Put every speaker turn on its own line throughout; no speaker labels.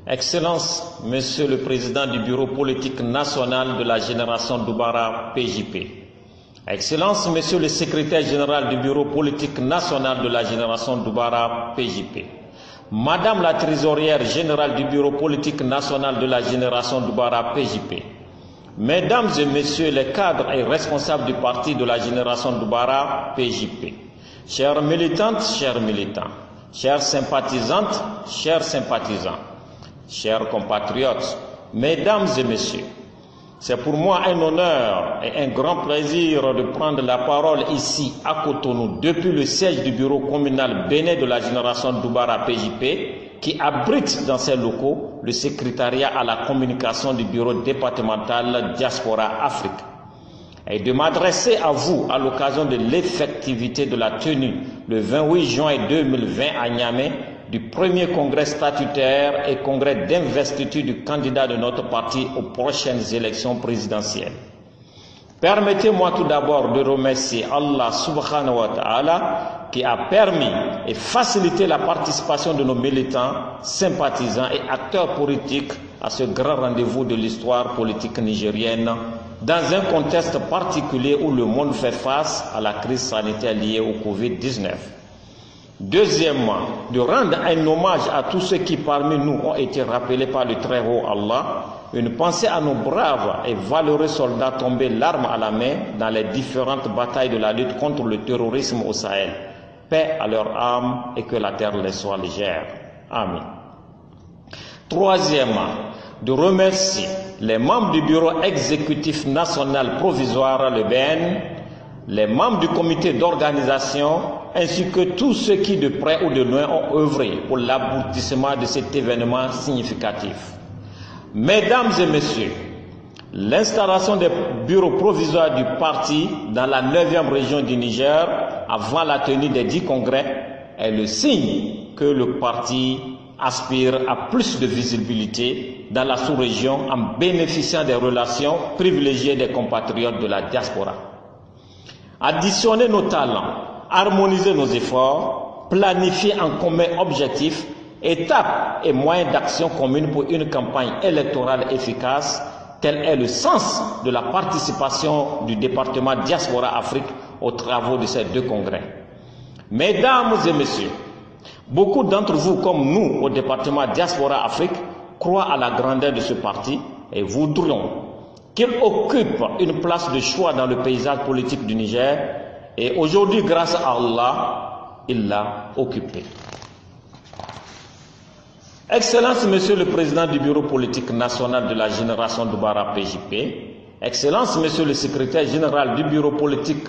Excellence, Monsieur le Président du Bureau politique national de la génération Doubara PJP. Excellence, Monsieur le Secrétaire général du Bureau politique national de la génération Doubara PJP. Madame la Trésorière générale du Bureau politique national de la génération Doubara PJP. Mesdames et Messieurs les cadres et responsables du parti de la génération Doubara PJP. Chères militantes, chers militants, chères sympathisantes, chers sympathisants, chers compatriotes, mesdames et messieurs, c'est pour moi un honneur et un grand plaisir de prendre la parole ici à Cotonou depuis le siège du bureau communal bénin de la génération Doubara PJP qui abrite dans ses locaux le secrétariat à la communication du bureau départemental Diaspora Afrique et de m'adresser à vous à l'occasion de l'effectivité de la tenue le 28 juin 2020 à Niamey du premier congrès statutaire et congrès d'investiture du candidat de notre parti aux prochaines élections présidentielles. Permettez-moi tout d'abord de remercier Allah subhanahu wa ta'ala qui a permis et facilité la participation de nos militants, sympathisants et acteurs politiques à ce grand rendez-vous de l'histoire politique nigérienne dans un contexte particulier où le monde fait face à la crise sanitaire liée au Covid-19. Deuxièmement, de rendre un hommage à tous ceux qui parmi nous ont été rappelés par le très haut Allah, une pensée à nos braves et valeureux soldats tombés l'arme à la main dans les différentes batailles de la lutte contre le terrorisme au Sahel. Paix à leur âme et que la terre les soit légère. Amen. Troisièmement, de remercier les membres du bureau exécutif national provisoire, le BN, les membres du comité d'organisation, ainsi que tous ceux qui de près ou de loin ont œuvré pour l'aboutissement de cet événement significatif. Mesdames et messieurs, l'installation des bureaux provisoires du parti dans la 9e région du Niger, avant la tenue des 10 congrès, est le signe que le parti aspire à plus de visibilité dans la sous-région en bénéficiant des relations privilégiées des compatriotes de la diaspora. Additionner nos talents, harmoniser nos efforts, planifier en commun objectifs, étapes et moyens d'action communes pour une campagne électorale efficace, tel est le sens de la participation du département Diaspora Afrique aux travaux de ces 2 congrès. Mesdames et messieurs, beaucoup d'entre vous, comme nous au département Diaspora Afrique, croient à la grandeur de ce parti et voudront qu'il occupe une place de choix dans le paysage politique du Niger. Et aujourd'hui, grâce à Allah, il l'a occupé. Excellence, Monsieur le Président du Bureau politique national de la génération Doubara PJP, Excellence, Monsieur le Secrétaire général du Bureau politique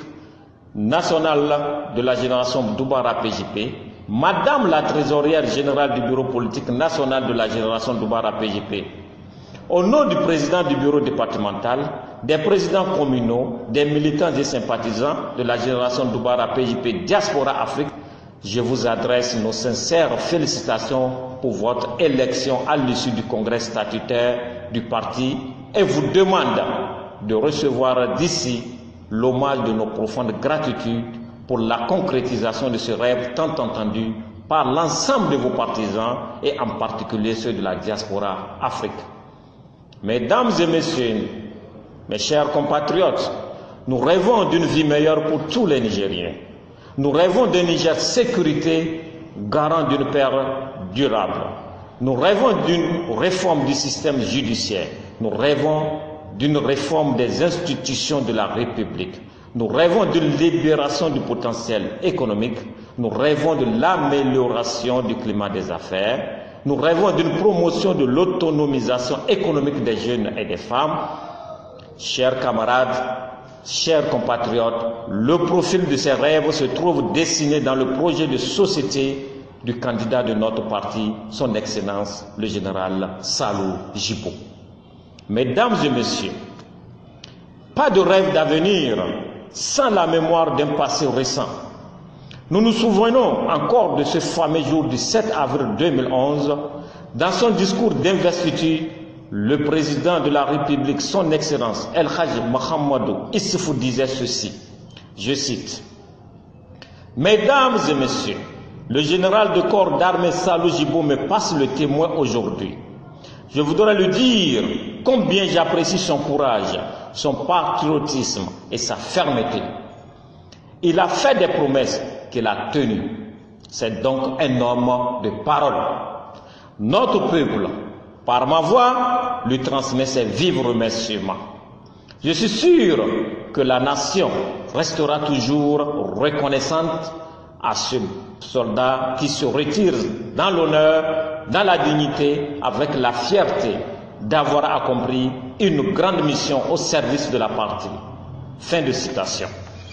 national de la génération Doubara PJP, Madame la Trésorière générale du Bureau politique national de la génération Doubara PJP, au nom du président du bureau départemental, des présidents communaux, des militants et sympathisants de la génération Doubara PJP Diaspora Afrique, je vous adresse nos sincères félicitations pour votre élection à l'issue du congrès statutaire du parti et vous demande de recevoir d'ici l'hommage de nos profondes gratitudes pour la concrétisation de ce rêve tant entendu par l'ensemble de vos partisans et en particulier ceux de la diaspora Afrique. Mesdames et messieurs, mes chers compatriotes, nous rêvons d'une vie meilleure pour tous les Nigériens. Nous rêvons d'un Niger sécurité, garant d'une paix durable. Nous rêvons d'une réforme du système judiciaire. Nous rêvons d'une réforme des institutions de la République. Nous rêvons d'une libération du potentiel économique. Nous rêvons de l'amélioration du climat des affaires. Nous rêvons d'une promotion de l'autonomisation économique des jeunes et des femmes. Chers camarades, chers compatriotes, le profil de ces rêves se trouve dessiné dans le projet de société du candidat de notre parti, son Excellence, le général Salou Djibo. Mesdames et messieurs, pas de rêve d'avenir sans la mémoire d'un passé récent. Nous nous souvenons encore de ce fameux jour du 7 avril 2011. Dans son discours d'investiture, le président de la République, son Excellence, El Hadji Mahamadou Issoufou disait ceci, je cite, « Mesdames et messieurs, le général de corps d'armée Salou Djibo me passe le témoin aujourd'hui. je voudrais lui dire combien j'apprécie son courage, son patriotisme et sa fermeté. Il a fait des promesses qu'il a tenues. C'est donc un homme de parole. Notre peuple, par ma voix, lui transmet ses vifs remerciements. Je suis sûr que la nation restera toujours reconnaissante à ce soldat qui se retire dans l'honneur, dans la dignité, avec la fierté d'avoir accompli une grande mission au service de la patrie. Fin de citation.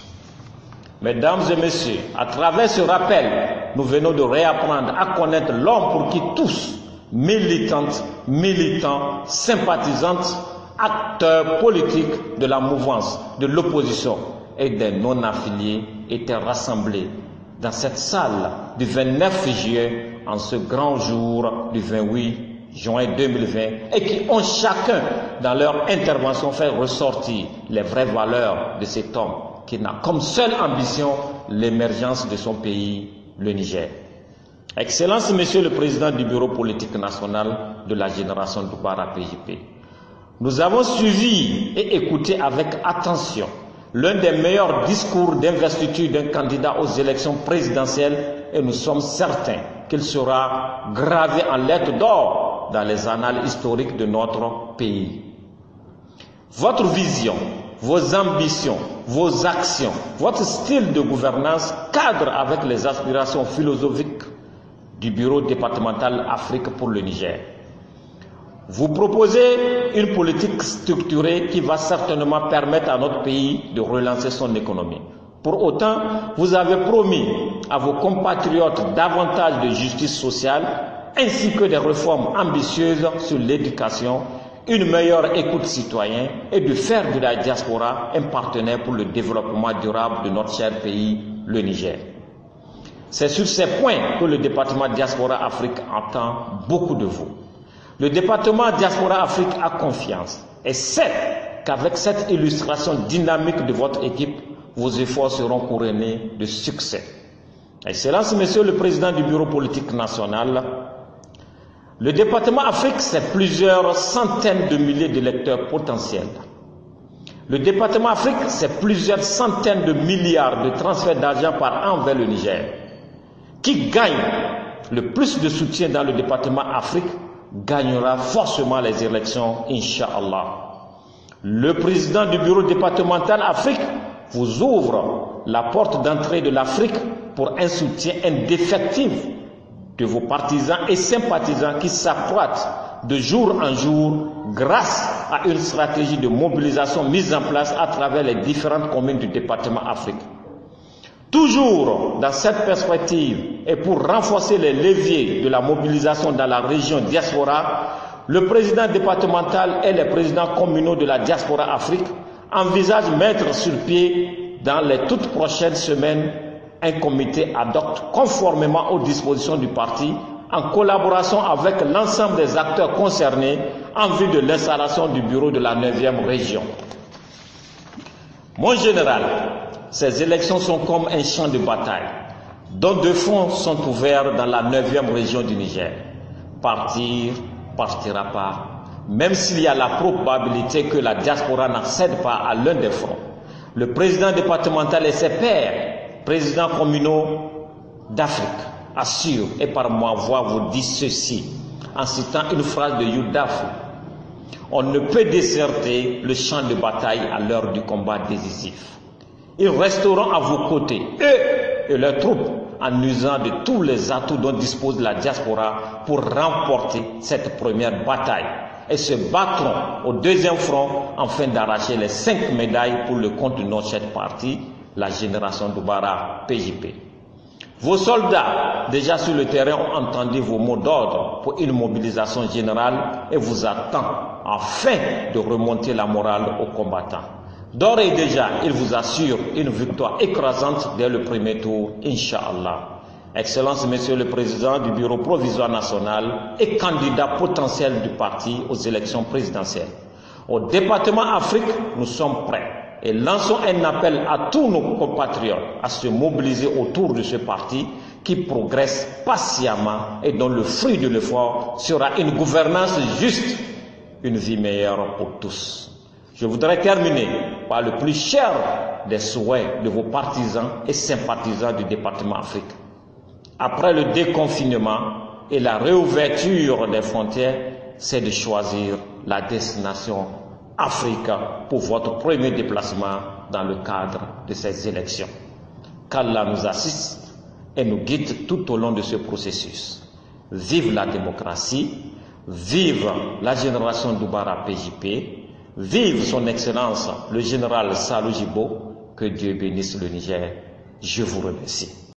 Mesdames et messieurs, à travers ce rappel, nous venons de réapprendre à connaître l'homme pour qui tous, militantes, militants, sympathisantes, acteurs politiques de la mouvance, de l'opposition et des non-affiliés étaient rassemblés dans cette salle du 29 juillet en ce grand jour du 28 juin 2020 et qui ont chacun dans leur intervention fait ressortir les vraies valeurs de cet homme qui n'a comme seule ambition l'émergence de son pays, le Niger. Excellence, Monsieur le Président du Bureau politique national de la génération Doubara PJP, nous avons suivi et écouté avec attention l'un des meilleurs discours d'investiture d'un candidat aux élections présidentielles et nous sommes certains qu'il sera gravé en lettres d'or dans les annales historiques de notre pays. Votre vision, vos ambitions, vos actions, votre style de gouvernance cadre avec les aspirations philosophiques du Bureau départemental Afrique pour le Niger. Vous proposez une politique structurée qui va certainement permettre à notre pays de relancer son économie. Pour autant, vous avez promis à vos compatriotes davantage de justice sociale ainsi que des réformes ambitieuses sur l'éducation, une meilleure écoute citoyenne et de faire de la diaspora un partenaire pour le développement durable de notre cher pays, le Niger. C'est sur ces points que le département Diaspora Afrique attend beaucoup de vous. Le département Diaspora Afrique a confiance et sait qu'avec cette illustration dynamique de votre équipe, vos efforts seront couronnés de succès. Excellence, Monsieur le Président du Bureau politique national, le département Afrique, c'est plusieurs centaines de milliers d'électeurs potentiels. Le département Afrique, c'est plusieurs centaines de milliards de transferts d'argent par an vers le Niger. Qui gagne le plus de soutien dans le département Afrique gagnera forcément les élections, Inch'Allah. Le président du bureau départemental Afrique vous ouvre la porte d'entrée de l'Afrique pour un soutien indéfectible de vos partisans et sympathisants qui s'accroîtent de jour en jour grâce à une stratégie de mobilisation mise en place à travers les différentes communes du département Afrique. Toujours dans cette perspective et pour renforcer les leviers de la mobilisation dans la région diaspora, le président départemental et les présidents communaux de la diaspora Afrique envisagent mettre sur pied dans les toutes prochaines semaines un comité ad hoc conformément aux dispositions du parti en collaboration avec l'ensemble des acteurs concernés en vue de l'installation du bureau de la 9e région. Mon général, ces élections sont comme un champ de bataille dont deux fronts sont ouverts dans la 9e région du Niger. Partir, partira pas, même s'il y a la probabilité que la diaspora n'accède pas à l'un des fronts. Le président départemental et ses pairs, présidents communaux d'Afrique, assurent et par ma voix vous disent ceci en citant une phrase de Youdaf. On ne peut déserter le champ de bataille à l'heure du combat décisif. Ils resteront à vos côtés, eux et leurs troupes, en usant de tous les atouts dont dispose la diaspora pour remporter cette première bataille et se battront au deuxième front afin d'arracher les 5 médailles pour le compte de notre chère parti, la génération Doubara PJP. Vos soldats, déjà sur le terrain, ont entendu vos mots d'ordre pour une mobilisation générale et vous attendent afin de remonter la morale aux combattants. D'ores et déjà, il vous assure une victoire écrasante dès le premier tour, Inch'Allah. Excellence, Monsieur le Président du Bureau provisoire national et candidat potentiel du parti aux élections présidentielles. Au département Afrique, nous sommes prêts et lançons un appel à tous nos compatriotes à se mobiliser autour de ce parti qui progresse patiemment et dont le fruit de l'effort sera une gouvernance juste, une vie meilleure pour tous. Je voudrais terminer par le plus cher des souhaits de vos partisans et sympathisants du département Afrique. Après le déconfinement et la réouverture des frontières, c'est de choisir la destination Afrique pour votre premier déplacement dans le cadre de ces élections. Qu'Allah nous assiste et nous guide tout au long de ce processus. Vive la démocratie, vive la génération Doubara PJP, vive son Excellence le général Salou Djibo, que Dieu bénisse le Niger. Je vous remercie.